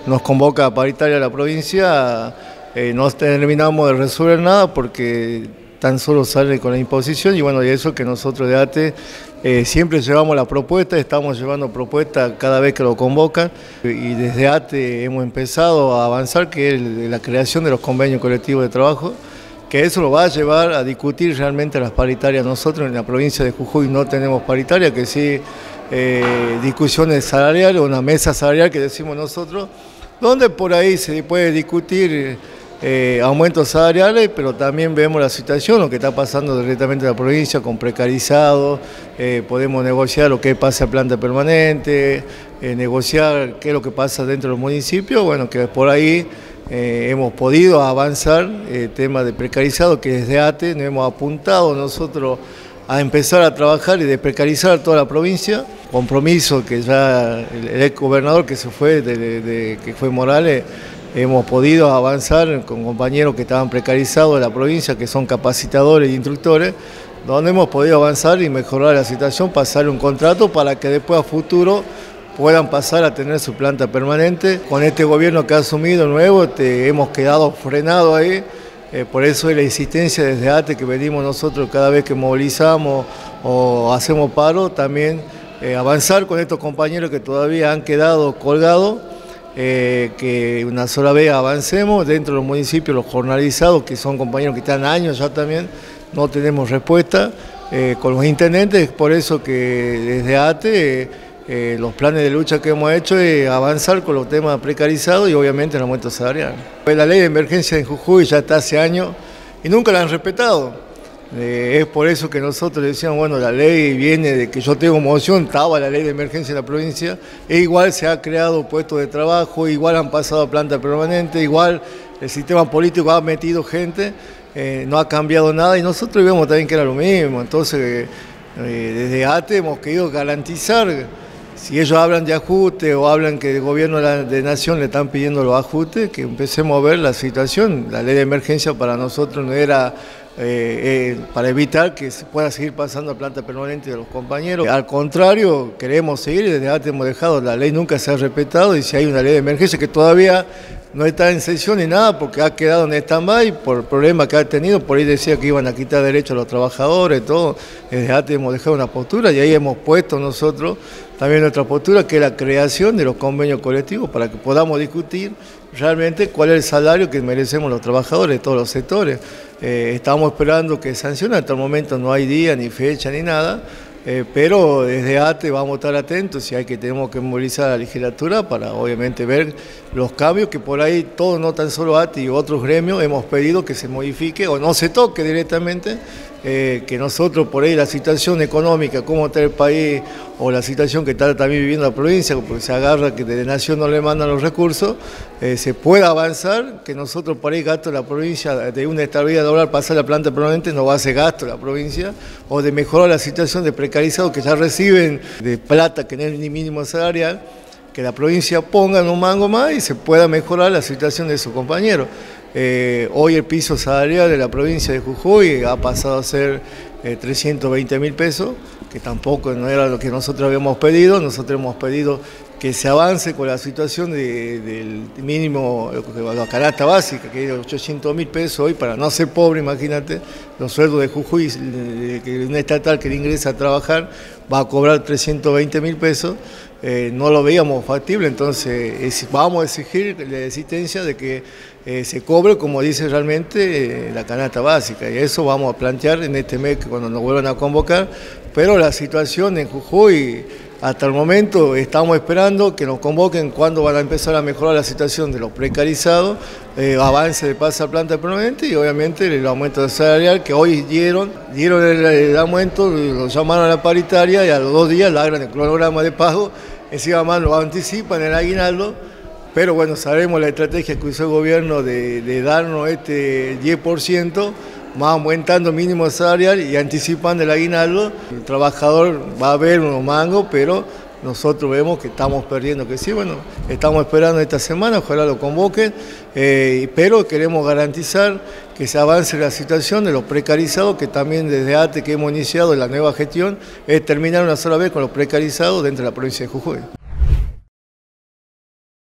nos convoca a paritaria a la provincia, no terminamos de resolver nada porque tan solo sale con la imposición y bueno, y eso que nosotros de ATE siempre llevamos la propuesta, estamos llevando propuestas cada vez que lo convocan y desde ATE hemos empezado a avanzar, que es la creación de los convenios colectivos de trabajo, que eso lo va a llevar a discutir realmente las paritarias. Nosotros en la provincia de Jujuy no tenemos paritaria, que sí discusiones salariales, una mesa salarial que decimos nosotros, donde por ahí se puede discutir aumentos salariales, pero también vemos la situación, lo que está pasando directamente en la provincia con precarizados, podemos negociar lo que pasa a planta permanente, negociar qué es lo que pasa dentro del municipio, bueno, que por ahí hemos podido avanzar el tema de precarizado, que desde ATE nos hemos apuntado nosotros a empezar a trabajar y desprecarizar a toda la provincia. Compromiso que ya el ex gobernador que se fue, que fue Morales, hemos podido avanzar con compañeros que estaban precarizados de la provincia, que son capacitadores e instructores, donde hemos podido avanzar y mejorar la situación, pasarle un contrato para que después a futuro puedan pasar a tener su planta permanente. Con este gobierno que ha asumido nuevo, hemos quedado frenados ahí, por eso es la insistencia desde ATE que venimos nosotros cada vez que movilizamos o hacemos paro, también avanzar con estos compañeros que todavía han quedado colgados, que una sola vez avancemos dentro de los municipios, los jornalizados, que son compañeros que están años ya también, no tenemos respuesta con los intendentes, por eso que desde ATE los planes de lucha que hemos hecho es avanzar con los temas precarizados y obviamente el aumento salarial. La ley de emergencia en Jujuy ya está hace años y nunca la han respetado. Es por eso que nosotros decíamos, bueno, la ley viene de que yo tengo moción, estaba la ley de emergencia en la provincia, e igual se ha creado puestos de trabajo, igual han pasado a planta permanente, igual el sistema político ha metido gente, no ha cambiado nada y nosotros vemos también que era lo mismo. Entonces, desde ATE hemos querido garantizar, si ellos hablan de ajuste o hablan que el gobierno de nación le están pidiendo los ajustes, que empecemos a ver la situación. La ley de emergencia para nosotros no era para evitar que se pueda seguir pasando a planta permanente de los compañeros. Al contrario, queremos seguir y desde antes hemos dejado, la ley nunca se ha respetado y si hay una ley de emergencia que todavía no está en sesión ni nada porque ha quedado en stand-by por problemas que ha tenido, por ahí decía que iban a quitar derechos a los trabajadores, todo, desde antes hemos dejado una postura y ahí hemos puesto nosotros también nuestra postura, que es la creación de los convenios colectivos para que podamos discutir realmente cuál es el salario que merecemos los trabajadores de todos los sectores. Estamos esperando que sancione, hasta el momento no hay día, ni fecha, ni nada, pero desde ATE vamos a estar atentos y tenemos que movilizar a la legislatura para obviamente ver los cambios que por ahí todos, no tan solo ATE y otros gremios, hemos pedido que se modifique o no se toque directamente, que nosotros por ahí la situación económica, cómo está el país o la situación que está también viviendo la provincia, porque se agarra que de nación no le mandan los recursos, se pueda avanzar, que nosotros por ahí gasto la provincia de una estabilidad laboral pasar a la planta permanente no va a hacer gasto la provincia, o de mejorar la situación de precarizados que ya reciben de plata que no es ni mínimo salarial, que la provincia ponga un mango más y se pueda mejorar la situación de sus compañeros. Hoy el piso salarial de la provincia de Jujuy ha pasado a ser 320.000 pesos, que tampoco no era lo que nosotros habíamos pedido. Nosotros hemos pedido que se avance con la situación del mínimo, la canasta básica, que es 800.000 pesos hoy, para no ser pobre, imagínate, los sueldos de Jujuy, que un estatal que ingresa a trabajar va a cobrar 320.000 pesos, no lo veíamos factible, entonces vamos a exigir la existencia de que se cobre, como dice realmente, la canasta básica, y eso vamos a plantear en este mes cuando nos vuelvan a convocar, pero la situación en Jujuy, hasta el momento estamos esperando que nos convoquen cuando van a empezar a mejorar la situación de los precarizados, avance de pase a planta permanente y obviamente el aumento salarial que hoy dieron el aumento, lo llamaron a la paritaria y a los 2 días largan el cronograma de pago, encima más lo anticipan el aguinaldo, pero bueno, sabemos la estrategia que usó el gobierno de darnos este 10%, más aumentando mínimo salarial y anticipando el aguinaldo. El trabajador va a ver unos mangos, pero nosotros vemos que estamos perdiendo, que sí, bueno, estamos esperando esta semana, ojalá lo convoquen, pero queremos garantizar que se avance la situación de los precarizados, que también desde ATE que hemos iniciado la nueva gestión, es terminar una sola vez con los precarizados dentro de la provincia de Jujuy.